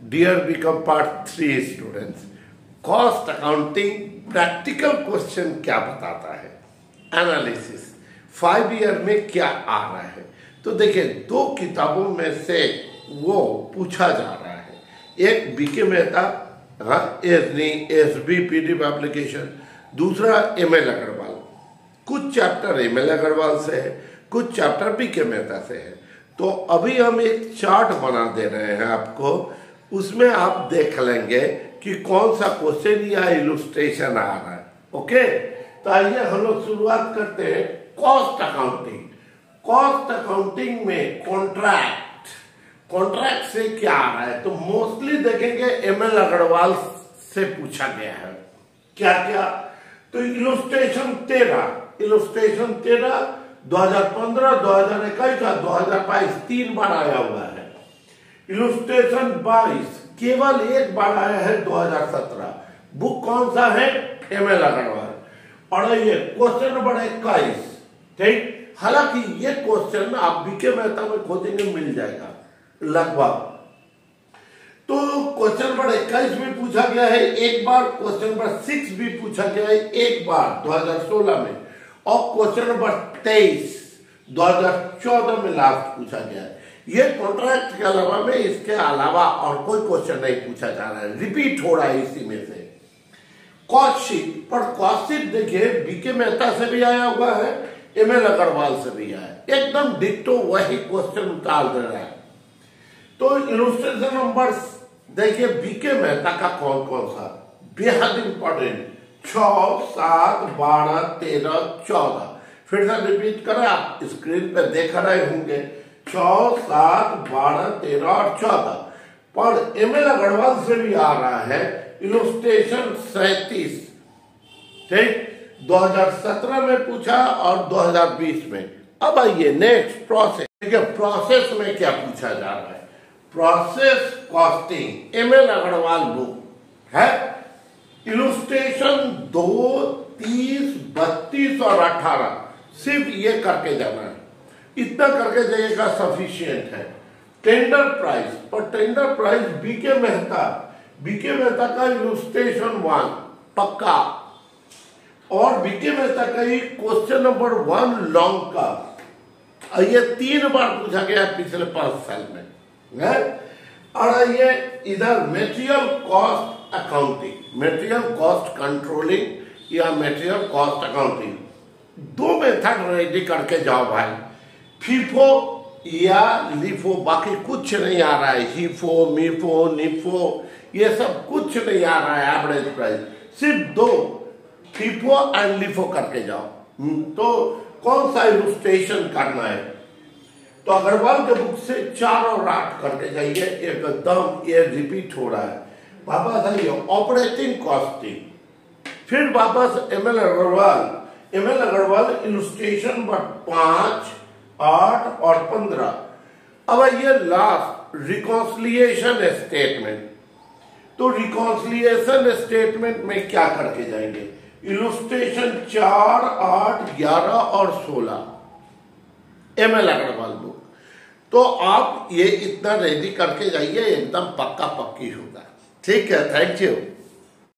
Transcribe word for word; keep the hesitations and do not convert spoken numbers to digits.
Dear become part three students, cost accounting practical question क्या बताता है, एनालिसिस फाइव ईयर में क्या आ रहा है। तो देखिए दो किताबों में से वो पूछा जा रहा है, एक बीके मेहता हाँ एसनी S B P D application, दूसरा एम एल अग्रवाल। कुछ चैप्टर एम एल अग्रवाल से है, कुछ चैप्टर बीके मेहता से है। तो अभी हम एक चार्ट बना दे रहे हैं आपको, उसमें आप देख लेंगे कि कौन सा क्वेश्चन या इलुस्ट्रेशन आ रहा है। ओके, तो आइए हम लोग शुरुआत करते हैं कॉस्ट अकाउंटिंग। कॉस्ट अकाउंटिंग में कॉन्ट्रैक्ट कॉन्ट्रैक्ट से क्या आ रहा है, तो मोस्टली देखेंगे एम एल अग्रवाल से पूछा गया है। क्या क्या, तो इलुस्ट्रेशन तेरह इलुस्ट्रेशन तेरह दो हजार पंद्रह, दो हजार इक्कीस और दो हजार बाईस तीन बार आया हुआ है। इलुस्ट्रेशन बाईस केवल एक बार आया है दो हजार सत्रह। बुक कौन सा है, एम एल अग्रवाल। और ये क्वेश्चन नंबर इक्कीस, ठीक। हालांकि ये क्वेश्चन आप बीके मेहता में खोजेंगे मिल जाएगा लगभग। तो क्वेश्चन नंबर इक्कीस भी पूछा गया है एक बार, क्वेश्चन नंबर सिक्स भी पूछा गया है एक बार दो हजार सोलह में, और क्वेश्चन नंबर तेईस दो हजार चौदह में लास्ट पूछा गया है। ये कॉन्ट्रैक्ट के अलावा में इसके अलावा और कोई क्वेश्चन नहीं पूछा जा रहा है, रिपीट हो रहा है इसी में से। कॉस्ट शीट, पर कॉस्ट शीट देखिए बीके मेहता से भी आया हुआ है, एम एल अग्रवाल से भी आया, एकदम डिट्टो वही क्वेश्चन उतार दे रहा है। तो इलुस्ट्रेशन नंबर देखिए बीके मेहता का कौन कौन सा बेहद इंपॉर्टेंट, छह सात बारह तेरह चौदह। फिर से रिपीट करें, आप स्क्रीन पे देख रहे होंगे, छह सात बारह तेरह और चौदह। पर एम एल अग्रवाल से भी आ रहा है इलुस्ट्रेशन सैतीस, ठीक, दो हजार सत्रह में पूछा और दो हजार बीस में। अब आइए नेक्स्ट प्रोसेस। देखिए प्रोसेस में क्या पूछा जा रहा है, process costing M L Agarwal book है। इलुस्ट्रेशन दो, तीस, बत्तीस और अठारह, सिर्फ ये करके जाना है, इतना करके जाइएगा सफिशियंट है। टेंडर प्राइस, पर tender price B K Mehta B K Mehta का इलुस्ट्रेशन वन पक्का, और बीके मेहता का ही क्वेश्चन नंबर वन लॉन्ग का, ये तीन बार पूछा गया पिछले पांच साल में है। और ये इधर material cost accounting, material cost controlling या मेटेरियल कॉस्ट अकाउंटिंग, दो मेथड रेडी करके जाओ भाई। फीफो या लिफो, बाकी कुछ नहीं आ रहा है, हिफो मीफो निफो ये सब कुछ नहीं आ रहा है। एवरेज प्राइस सिर्फ दो, फीफो एंड लिफो करके जाओ। तो कौन सा इलुस्ट्रेशन करना है, तो अग्रवाल के बुक से चार और आठ करके जाइए, एकदम ये रिपीट हो रहा है। वापस आइए ऑपरेटिंग कॉस्टिंग, फिर वापस M L Agarwal M L Agarwal illustration number पांच, आठ और पंद्रह। अब ये लास्ट रिकॉन्सिलिएशन स्टेटमेंट, तो रिकॉन्सिलिएशन स्टेटमेंट में क्या करके जाएंगे, इलुस्ट्रेशन चार, आठ, ग्यारह और सोलह एम एल अग्रवाल बुक। तो आप ये इतना रेडी करके जाइए, एकदम पक्का पक्की होगा। ठीक है, थैंक यू।